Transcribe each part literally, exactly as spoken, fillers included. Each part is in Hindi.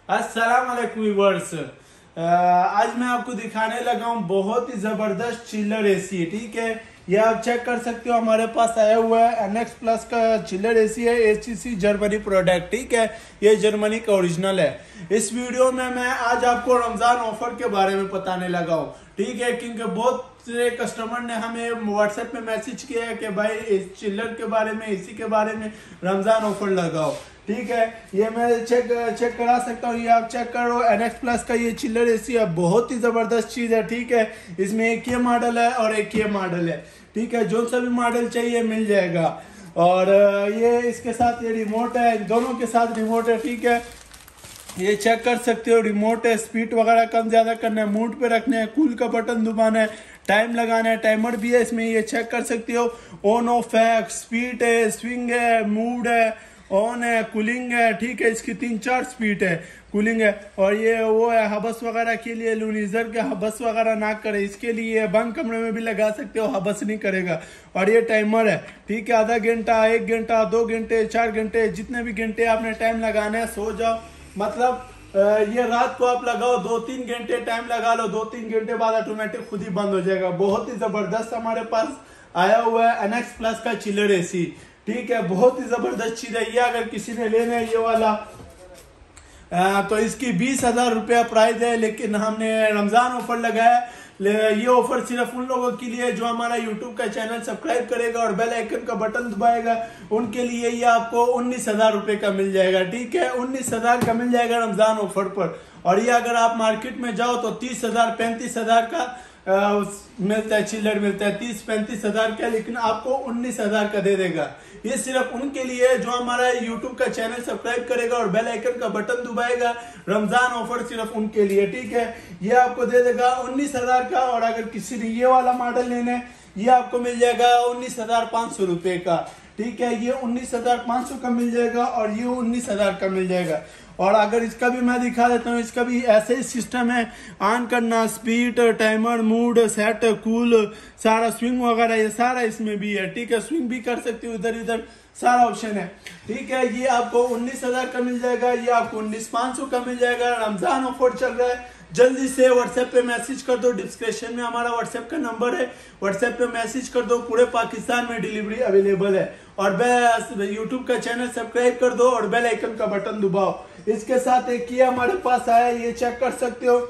अस्सलाम वालेकुम व्यूअर्स। आज मैं आपको दिखाने लगा हूँ बहुत ही जबरदस्त चिल्लर एसी। ठीक है, ये आप चेक कर सकते हो, हमारे पास आया हुआ है एनएक्स प्लस का चिल्लर एसी है, एचटीसी जर्मनी प्रोडक्ट। ठीक है, ये जर्मनी का ओरिजिनल है। इस वीडियो में मैं आज आपको रमजान ऑफर के बारे में बताने लगा हूँ। ठीक है, क्योंकि बहुत से कस्टमर ने हमें व्हाट्सएप में मैसेज किया है कि भाई इस चिल्लर के बारे में, इसी के बारे में रमजान ऑफर लगाओ। ठीक है, ये मैं चेक चेक करा सकता हूँ, ये आप चेक करो। एनएक्स प्लस का ये चिल्लर एसी है, बहुत ही जबरदस्त चीज है। ठीक है, इसमें एक ये मॉडल है और एक ये मॉडल है। ठीक है, जो सा भी मॉडल चाहिए मिल जाएगा। और ये इसके साथ ये रिमोट है, दोनों के साथ रिमोट है। ठीक है, ये चेक कर सकते हो, रिमोट है, स्पीड वगैरह कम ज्यादा करना है, मूड पे रखना है, कूल का बटन दबाना है, टाइम लगाना है, टाइमर भी है इसमें, ये चेक कर सकते हो। ऑन ऑफ है, स्पीड है, स्विंग है, मूड है, ऑन है, कूलिंग है। ठीक है, इसकी तीन चार स्पीड है, कूलिंग है। और ये वो है हबस वगैरह के लिए, लूनीजर के हबस वगैरह ना करे इसके लिए, बंद कमरे में भी लगा सकते हो, हबस नहीं करेगा। और ये टाइमर है। ठीक है, आधा घंटा, एक घंटा, दो घंटे, चार घंटे, जितने भी घंटे आपने टाइम लगाना है, सो जाओ। मतलब ये रात को आप लगाओ, दो तीन घंटे टाइम लगा लो, दो तीन घंटे बाद ऑटोमेटिक खुद ही बंद हो जाएगा। बहुत ही जबरदस्त हमारे पास आया हुआ है एनएक्स प्लस का चिल्लर एसी। ठीक है, बहुत ही जबरदस्त चीज है ये। अगर किसी ने लेना है ये वाला आ, तो इसकी बीस हजार रुपया प्राइस है, लेकिन हमने रमजान ऑफर लगाया। ये ऑफर सिर्फ उन लोगों के लिए जो हमारा यूट्यूब का चैनल सब्सक्राइब करेगा और बेल आइकन का बटन दबाएगा, उनके लिए ये आपको उन्नीस हजार रुपए का मिल जाएगा। ठीक है, उन्नीस हजार का मिल जाएगा रमजान ऑफर पर। और ये अगर आप मार्केट में जाओ तो तीस हजार पैंतीस हजार का आ, मिलता है, चिल्लर मिलता है तीस पैंतीस हजार का, लेकिन आपको उन्नीस हजार का दे देगा। ये सिर्फ उनके लिए जो हमारा यूट्यूब का चैनल सब्सक्राइब करेगा और बेल आइकन का बटन दबाएगा। रमजान ऑफर सिर्फ उनके लिए। ठीक है, ये आपको दे देगा उन्नीस हजार का। और अगर किसी ने ये वाला मॉडल लेना है, ये आपको मिल जाएगा उन्नीस हजार पाँच सौ रुपए का। ठीक है, ये उन्नीस हजार पाँच सौ का मिल जाएगा और ये उन्नीस हजार का मिल जाएगा। और अगर इसका भी मैं दिखा देता हूँ, इसका भी ऐसे ही सिस्टम है, ऑन करना, speed, timer, mood, set, cool, सारा स्विंग वगैरह ये सारा इसमें भी है। ठीक है, स्विंग भी कर सकते हो, इधर इधर सारा ऑप्शन है। ठीक है, ये आपको उन्नीस हजार का मिल जाएगा, ये आपको उन्नीस पाँच सौ का मिल जाएगा। रमजान ऑफर चल रहा है, जल्दी से व्हाट्सएप पे मैसेज कर दो। डिस्क्रिप्शन में हमारा व्हाट्सएप का नंबर है, व्हाट्सएप पे मैसेज कर दो। पूरे पाकिस्तान में डिलीवरी अवेलेबल है। और यूट्यूब का चैनल सब्सक्राइब कर दो और बेल आइकन का बटन दबाओ। इसके साथ एक ये हमारे पास आया, ये चेक कर सकते हो,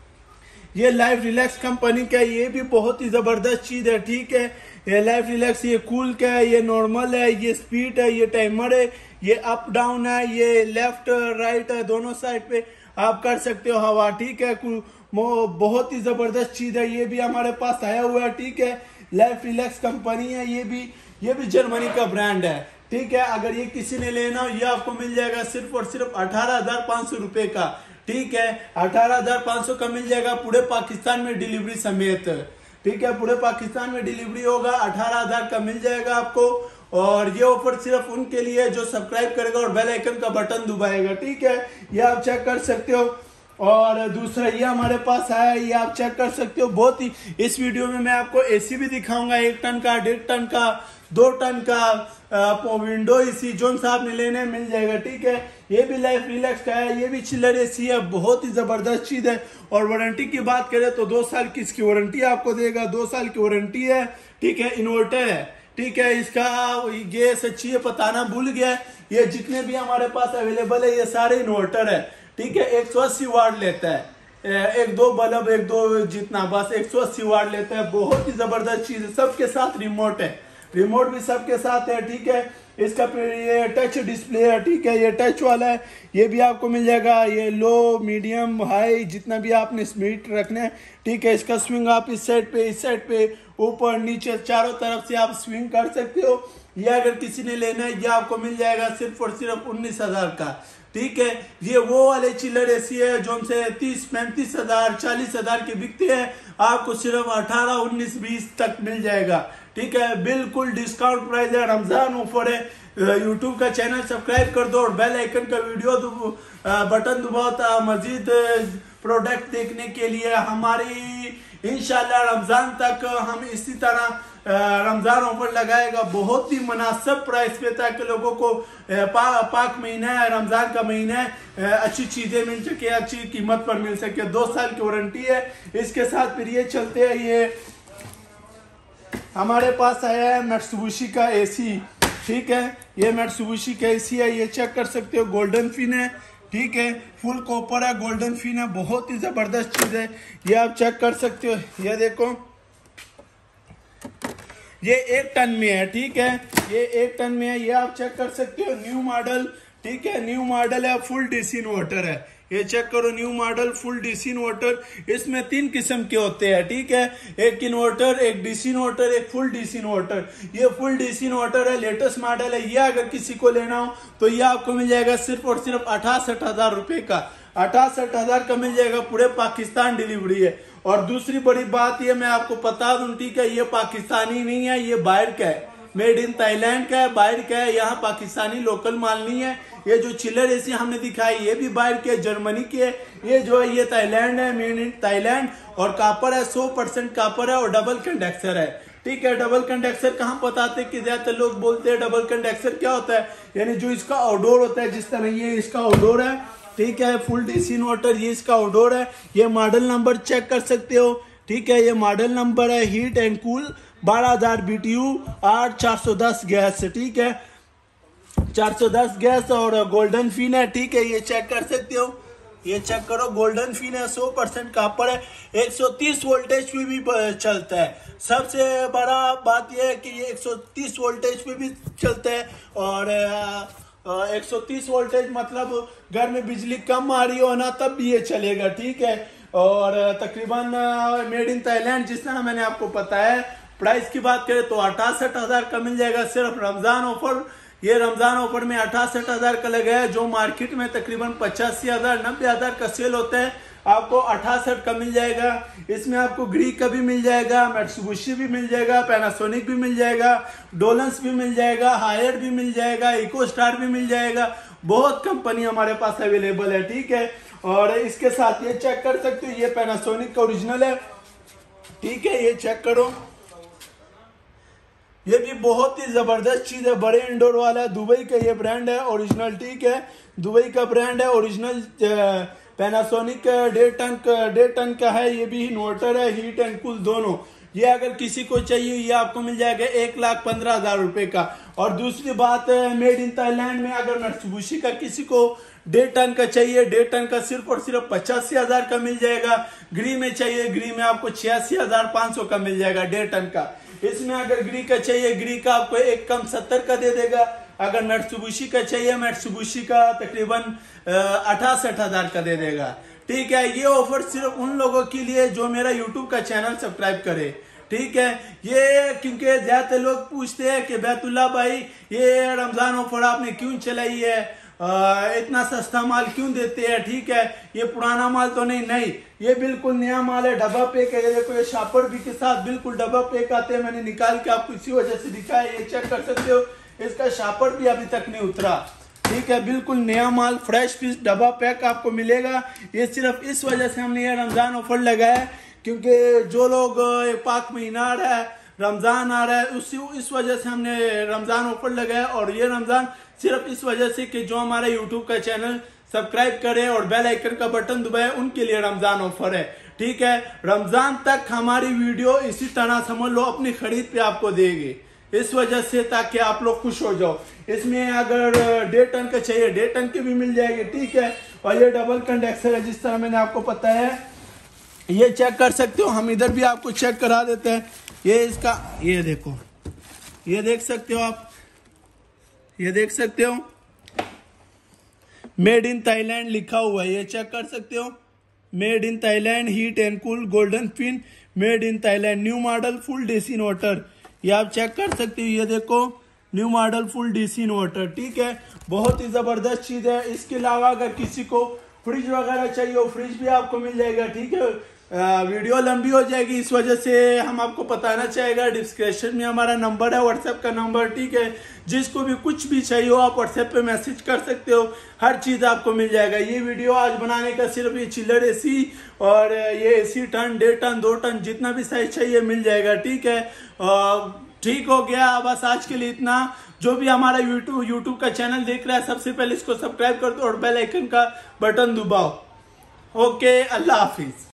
ये लाइफ रिलैक्स कंपनी का, ये भी बहुत ही जबरदस्त चीज है। ठीक है, ये लाइफ रिलैक्स, ये कूल का है, ये नॉर्मल है, ये स्पीड है, ये टाइमर है, ये अप डाउन है, ये लेफ्ट राइट है, दोनों साइड पे आप कर सकते हो हवा। ठीक है, बहुत ही जबरदस्त चीज है, ये भी हमारे पास आया हुआ है। ठीक है, लाइफ रिलैक्स कंपनी है, ये भी ये भी जर्मनी का ब्रांड है। ठीक है, अगर ये किसी ने लेना हो, ये आपको मिल जाएगा सिर्फ और सिर्फ अठारह हजार पाँच सौ रुपए का। ठीक है, अठारह हजार पाँच सौ का मिल जाएगा पूरे पाकिस्तान में डिलीवरी समेत। ठीक है, पूरे पाकिस्तान में डिलीवरी होगा, अठारह हजार का मिल जाएगा आपको। और ये ऑफर सिर्फ उनके लिए जो सब्सक्राइब करेगा और बेल आइकन का बटन दबाएगा। ठीक है, ये आप चेक कर सकते हो। और दूसरा ये हमारे पास आया, ये आप चेक कर सकते हो। बहुत ही इस वीडियो में मैं आपको एसी भी दिखाऊंगा, एक टन का, डेढ़ टन का, दो टन का, विंडो एसी, जो सा आपने लेने मिल जाएगा। ठीक है, ये भी लाइफ रिलैक्स का है, ये भी चिल्लर एसी है, बहुत ही जबरदस्त चीज है। और वारंटी की बात करें तो दो साल की इसकी वारंटी आपको देगा, दो साल की वारंटी है। ठीक है, इन्वर्टर है। ठीक है, इसका ये सच्ची है, बताना भूल गया, ये जितने भी हमारे पास अवेलेबल है ये सारे इन्वर्टर है। ठीक है, एक सौ अस्सी वाट लेता है, एक दो बल्ब, एक दो जितना, बस एक सौ अस्सी वाट लेता है। बहुत ही जबरदस्त चीज है, सबके साथ रिमोट है, रिमोट भी सबके साथ है। ठीक है, इसका ये टच डिस्प्ले है। ठीक है, ये टच वाला है, ये भी आपको मिल जाएगा। ये लो, मीडियम, हाई, जितना भी आपने स्पीड रखना है। ठीक है, इसका स्विंग आप इस साइड पे, इस साइड पे, ऊपर नीचे, चारों तरफ से आप स्विंग कर सकते हो। ये अगर किसी ने लेना है, ये आपको मिल जाएगा सिर्फ और सिर्फ उन्नीस हजार का। ठीक है, ये वो वाले चिल्लर एसी है जो हमसे तीस पैंतीस हजार चालीस हजार के बिकते हैं, आपको सिर्फ अठारह उन्नीस बीस तक मिल जाएगा। ठीक है, बिल्कुल डिस्काउंट प्राइस है, रमजान ऑफर है। यूट्यूब का चैनल सब्सक्राइब कर दो और बेल आइकन का वीडियो बटन दबाओ मजीद प्रोडक्ट देखने के लिए। हमारी इंशाल्लाह रमजान तक हम इसी तरह रमजान ऑफर लगाएगा बहुत ही मुनासिब प्राइस पे, ताकि लोगों को पा, पाक महीना है, रमजान का महीना है, अच्छी चीजें मिल सके, अच्छी कीमत पर मिल सके। दो साल की वारंटी है इसके साथ। फिर ये चलते हैं, ये हमारे पास आया है मित्सुबिशी का एसी, ठीक है। ये मित्सुबिशी का एसी है, ये चेक कर सकते हो, गोल्डन फिन है, ठीक है, फुल कॉपर है, गोल्डन फिन है, बहुत ही जबरदस्त चीज है। ये आप चेक कर सकते हो, ये देखो, ये एक टन में है, ठीक है, ये एक टन में है, ये आप चेक कर सकते हो। न्यू मॉडल, ठीक है, न्यू मॉडल है, फुल डीसी इन्वर्टर है, ये चेक करो, new model full DC inverter. इसमें तीन किस्म के होते हैं, ठीक है, एक इन्वर्टर, एक डीसी इन्वर्टर, एक फुल डीसी इन्वर्टर। ये फुल डीसी इन्वर्टर है, लेटेस्ट मॉडल है। ये अगर किसी को लेना हो तो ये आपको मिल जाएगा सिर्फ और सिर्फ अठासठ हजार रुपए का, अठासठ हजार का मिल जाएगा, पूरे पाकिस्तान डिलीवरी है। और दूसरी बड़ी बात ये मैं आपको बता दूं, ठीक है, ये पाकिस्तानी नहीं है, ये बाहर का है, मेड इन थाईलैंड का है, बाहर का है, यहाँ पाकिस्तानी लोकल माल नहीं है। ये जो चिलर एसी हमने दिखाई ये भी बाहर के, जर्मनी की है। ये जो है ये थाईलैंड है, मेड इन थाईलैंड, और कापर है, सौ परसेंट कापर है और डबल कंडेंसर है, ठीक है। डबल कंडेंसर कहाँ बताते कि ज्यादातर लोग बोलते हैं डबल कंडेंसर क्या होता है, यानी जो इसका आउटडोर होता है, जिस तरह ये इसका आउटडोर है, ठीक है, फुल डीसी इन्वर्टर, ये इसका आउटडोर है। ये मॉडल नंबर चेक कर सकते हो, ठीक है, ये मॉडल नंबर है हीट एंड कूल बारह हजार बीटीयू आठ चार सौ दस गैस, ठीक है, चार सौ दस गैस और गोल्डन फिन है, ठीक है, ये चेक कर सकते हो, ये चेक करो, गोल्डन फिन है, सौ परसेंट कापर है, एक सौ तीस वोल्टेज पे भी चलता है। सबसे बड़ा बात यह है कि ये एक सौ तीस वोल्टेज पे भी चलता है, और एक सौ तीस वोल्टेज मतलब घर में बिजली कम आ रही हो ना तब भी ये चलेगा, ठीक है। और तकरीबन मेड इन थाईलैंड, जिस तरह मैंने आपको बताया। प्राइस की बात करें तो अठासठ हजार का मिल जाएगा, सिर्फ रमजान ऑफर, ये रमजान ऑफर में अठासठ हजार का लगा है, जो मार्केट में तकरीबन पचासी हजार नब्बे हजार का सेल होता है, आपको अठासठ का मिल जाएगा। इसमें आपको ग्री का भी मिल जाएगा, मित्सुबिशी भी मिल जाएगा, पैनासोनिक भी मिल जाएगा, डोलेंस भी मिल जाएगा, हायर भी मिल जाएगा, इको स्टार भी मिल जाएगा, बहुत कंपनी हमारे पास अवेलेबल है, ठीक है। और इसके साथ ये चेक कर सकते हो, ये पैनासोनिक का ओरिजिनल है, ठीक है, ये चेक करो, ये भी बहुत ही जबरदस्त चीज है, बड़े इंडोर वाला है, दुबई का ये ब्रांड है, ओरिजिनल, ठीक है, दुबई का ब्रांड है, ओरिजिनल पैनासोनिक डेढ़ टन का डेढ़ टन का है। ये भी इन्वर्टर है, हीट एंड कूल दोनों। ये अगर किसी को चाहिए ये आपको मिल जाएगा एक लाख पंद्रह हजार रुपए का। और दूसरी बात है, मेड इन थाईलैंड में अगर मित्सुबिशी का किसी को डेढ़ टन का चाहिए, डेढ़ टन का सिर्फ और सिर्फ पचासी हजार का मिल जाएगा। ग्री में चाहिए, ग्री में आपको छियासी हजार पाँच सौ का मिल जाएगा डेढ़ टन का। इसमें अगर ग्री का चाहिए, ग्री का आपको एक कम सत्तर का दे देगा। अगर मित्सुबिशी का चाहिए, मित्सुबिशी का तकरीबन अठासठ हजार का दे देगा, ठीक है। ये ऑफर सिर्फ उन लोगों के लिए जो मेरा यूट्यूब का चैनल सब्सक्राइब करे, ठीक है। ये क्योंकि ज्यादातर लोग पूछते हैं कि बैतुल्ला भाई ये रमजान ऑफर आपने क्यों चलाई है, आ, इतना सस्ता माल क्यों देते हैं, ठीक है। ये पुराना माल तो नहीं, नहीं, ये बिल्कुल नया माल है, डब्बा पैक है। ये देखो, ये शापर भी के साथ बिल्कुल डब्बा पैक आते हैं, मैंने निकाल के आपको इसी वजह से दिखाया, ये चेक कर सकते हो। इसका शापर भी अभी तक नहीं उतरा, ठीक है, बिल्कुल नया माल, फ्रेश पीस डब्बा पैक आपको मिलेगा। ये सिर्फ इस वजह से हमने ये रमजान ऑफर लगाया, क्योंकि जो लोग पाक महीना आ रहा है, रमजान आ रहा है, उसी इस वजह से हमने रमजान ऑफर लगाया। और ये रमजान सिर्फ इस वजह से कि जो हमारा यूट्यूब का चैनल सब्सक्राइब करे और बेल आइकन का बटन दबाए, उनके लिए रमजान ऑफर है, ठीक है। रमजान तक हमारी वीडियो इसी तरह समझ लो अपनी खरीद पे आपको देगी, इस वजह से, ताकि आप लोग खुश हो जाओ। इसमें अगर डेढ़ टन का चाहिए, डेढ़ टन के भी मिल जाएंगे, ठीक है। और ये डबल कंडेंसर है, जिस तरह मैंने आपको पता है, ये चेक कर सकते हो। हम इधर भी आपको चेक करा देते हैं। ये इसका, ये देखो, ये देख सकते हो आप, ये देख सकते हो, मेड इन थाईलैंड लिखा हुआ है, ये चेक कर सकते हो। Made in Thailand, heat and cool, golden fin, made in Thailand, new model full DC inverter, ये आप चेक कर सकते हो। ये देखो, new model full DC inverter, ठीक है, बहुत ही जबरदस्त चीज है। इसके अलावा अगर किसी को फ्रिज वगैरह चाहिए हो, फ्रिज भी आपको मिल जाएगा, ठीक है। वीडियो लंबी हो जाएगी, इस वजह से हम आपको बताना चाहेगा। डिस्क्रिप्शन में हमारा नंबर है, व्हाट्सएप का नंबर, ठीक है। जिसको भी कुछ भी चाहिए हो आप व्हाट्सएप पे मैसेज कर सकते हो, हर चीज़ आपको मिल जाएगा। ये वीडियो आज बनाने का सिर्फ ये चिल्लर एसी और ये एसी टन, डेढ़ टन, दो टन, जितना भी साइज चाहिए मिल जाएगा, ठीक है। ठीक हो गया, बस आज के लिए इतना। जो भी हमारा यूट्यूब यूट्यूब का चैनल देख रहा है सबसे पहले इसको सब्सक्राइब कर दो और बेल आइकन का बटन दबाओ। ओके, अल्लाह हाफिज।